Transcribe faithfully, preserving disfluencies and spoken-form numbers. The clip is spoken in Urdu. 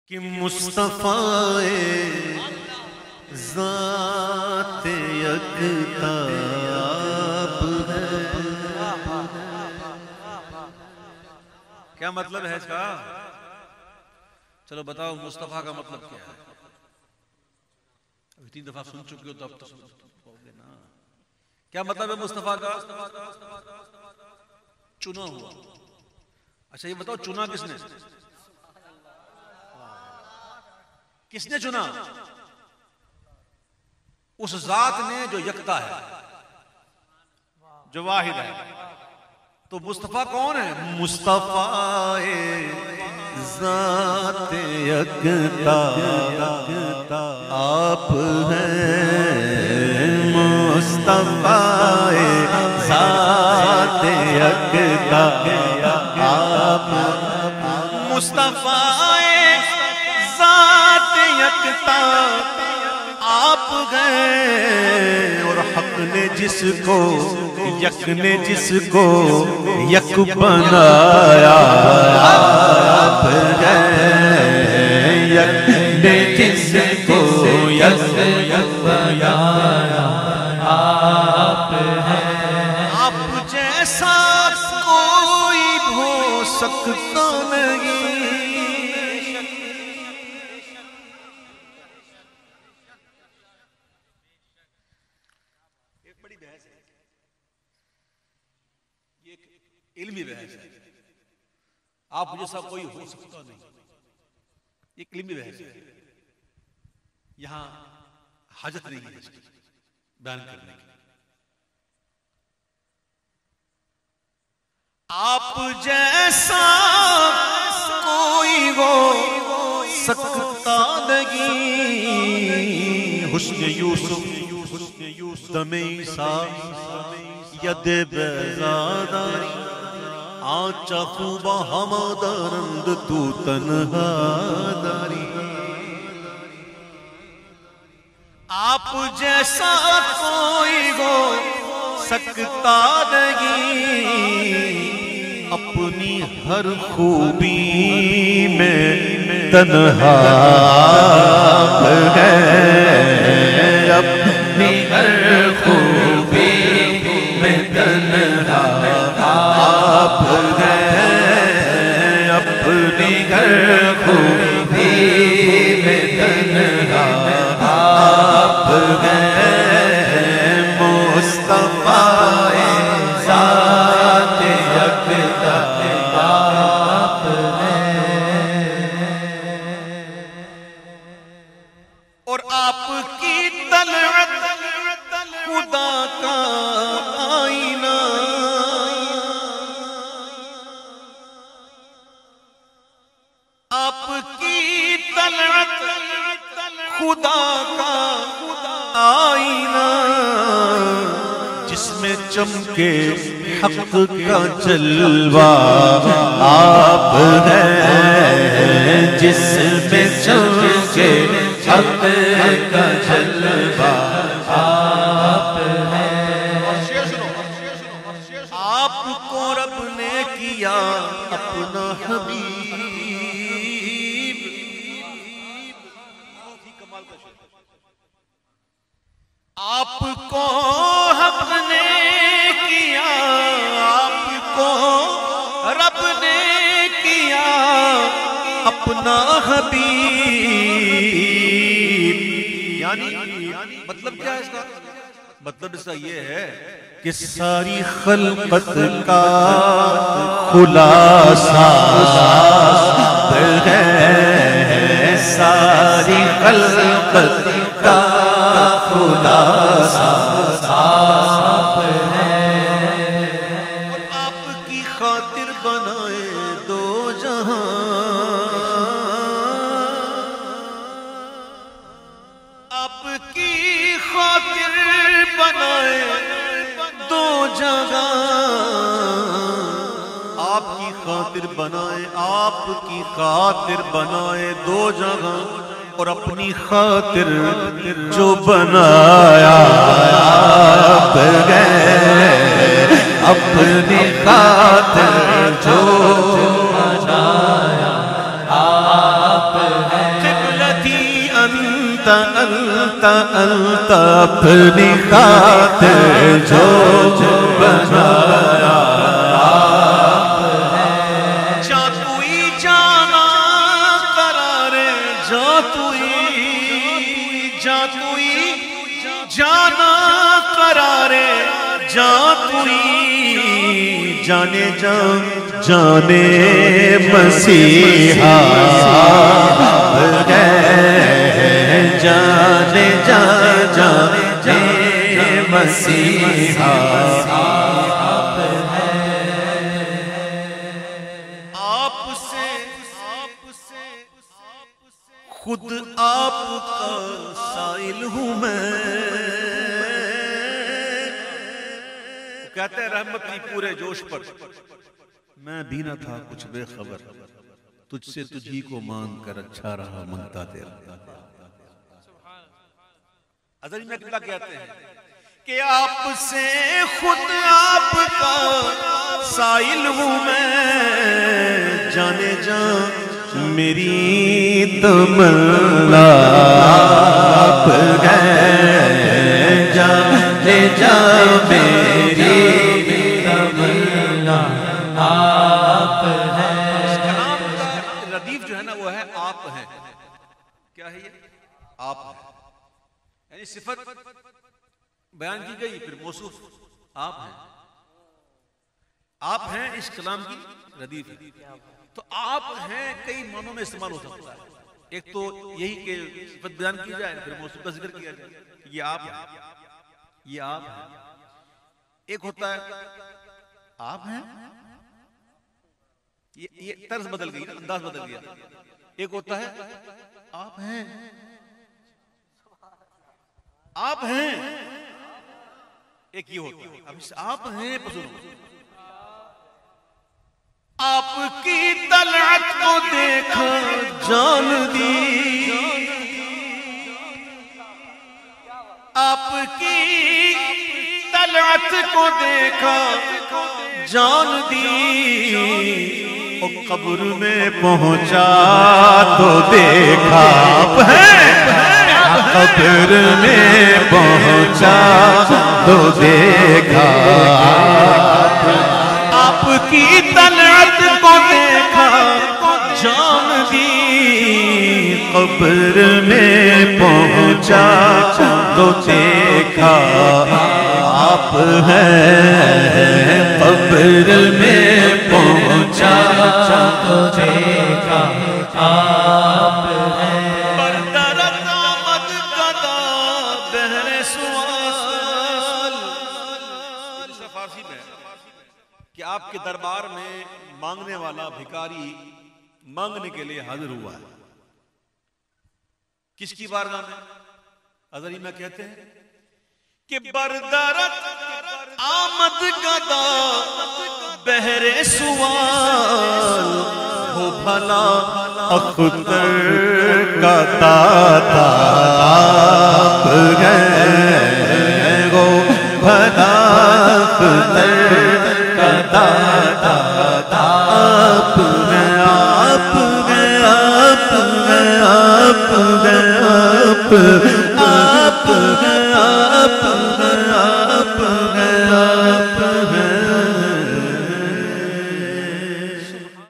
کہ مصطفیٰ ذات یکتاب ہے۔ کیا مطلب ہے اس کا؟ چلو بتاؤ مصطفیٰ کا مطلب کیا ہے؟ ابھی تین دفعہ سن چکے ہو تو اب تو سن گے نا۔ کیا مطلب ہے مصطفیٰ کا؟ چنا ہوا۔ اچھا یہ بتاؤ چنا کس نے؟ کس نے چنا؟ اس ذات نے جو یکتا ہے، جو واحد ہے۔ تو مصطفیٰ کون ہے؟ مصطفیٰ ذات یکتا آپ ہیں۔ مصطفیٰ ذات یکتا آپ، مصطفیٰ ذات یکتا آپ گئے، اور حق نے جس کو یک نے جس کو یک بنایا آپ گئے، یک نے جس کو یک بنایا آپ ہیں۔ آپ جیسا کوئی ہو سکتا نہیں، علمی بحث ہے۔ آپ جیسا کوئی ہو سکتا نہیں، یہ علمی بحث ہے، یہاں حاجت نہیں ہے اس کی بیان کرنے کی۔ آپ جیسا کوئی ہو سکتا نہیں، حسن یوسف دم عیسیٰ ید بیزاداری، آنچا خوبا ہما دارند تو تنہا داری۔ آپ جیسا کوئی ہو سکتا نہیں، اپنی ہر خوبی میں تنہا ہے، اپنی ہر خوبی میں تنہا آپ ہیں، اپنی ہر خوبی میں تنہا آپ ہیں۔ مصطفیٰ ذات یکتا آپ ہیں، اور آپ کی طلعت خدا کا آئینہ، آپ کی طلعت خدا کا آئینہ، جس میں چمکے حق کا جلوہ آپ ہیں، جس میں چمکے حق کا جلوہ آپ ہیں۔ آپ کو رب نے کیا اپنا حبیب، آپ کو حق نے کیا، آپ کو رب نے کیا اپنا حبیب۔ یعنی مطلب کیا ہے اس کا؟ مطلب اس کا یہ ہے کہ ساری خلقت کا خلاصہ ہے، ساری خلقت کا خلاصہ آپ ہے، اور آپ کی خاطر بنائے دو جہاں، آپ کی خاطر بنائے دو جگہ، آپ کی خاطر بنائے آپ کی خاطر بنائے دو جگہ، اور اپنی خاطر جو بنایا آپ گئے، اپنی خاطر جو بنایا آپ ہے۔ انت انت اپنی خاطر جو بنایا جا توئی جانا قرارے جا توئی جا توئی جانا قرارے جا توئی جانے جان جانے مسیحا جانے جان جانے مسیحا آپ سے خود آپ کا سائل ہوں میں کہتے ہیں رحمت کی پورے جوش پر میں بھی نہ تھا کچھ بے خبر تجھ سے تجھی کو مان کر اچھا رہا منگتا تیرا حضرت میں کیا کہتے ہیں کہ آپ سے خود آپ کا سائل ہوں میں جانے جان میری تمنا آپ ہے جانے جان میری تمنا آپ ہے کلام کا ردیف جو ہے نا وہ ہے آپ ہے کیا ہے یہ آپ ہے یعنی صفت بیان کی گئی پھر موصوف آپ ہیں آپ ہیں اس کلام کی ردیف ہے تو آپ ہیں کئی معنوں میں استعمال ہو سکتا ہے ایک تو یہی کہ صفت بیان کی جائے پھر موصوف کا ذکر کیا جائے یہ آپ ہے یہ آپ ہے ایک ہوتا ہے آپ ہیں یہ طرز بدل گئی انداز بدل گیا ایک ہوتا ہے آپ ہیں آپ ہیں ایک یہ ہوتا ہے اب اس آپ ہیں پسند آپ کی طلعت کو دیکھا جان دی آپ کی طلعت کو دیکھا جان دی او قبر میں پہنچا تو دیکھا آپ ہیں قبر میں پہنچا تو دیکھا آپ کی طلعت کو دیکھا جان دی قبر میں پہنچا تو دیکھا آپ ہیں قبر میں پہنچا تو دیکھا آپ ہیں بردرت آمد قدا بہر سوال فارسی میں کہ آپ کے دربار میں مانگنے والا بھکاری مانگنے کے لیے حاضر ہوا ہے کس کی بارگاہ میں حضرت میں کہتے ہیں کہ بردرت آمد قدا بہر سوال ہو بھلا اختر کا داتا آپ ہیں ہو بھلا اختر کا داتا آپ ہیں آپ ہیں آپ ہیں آپ ہیں آپ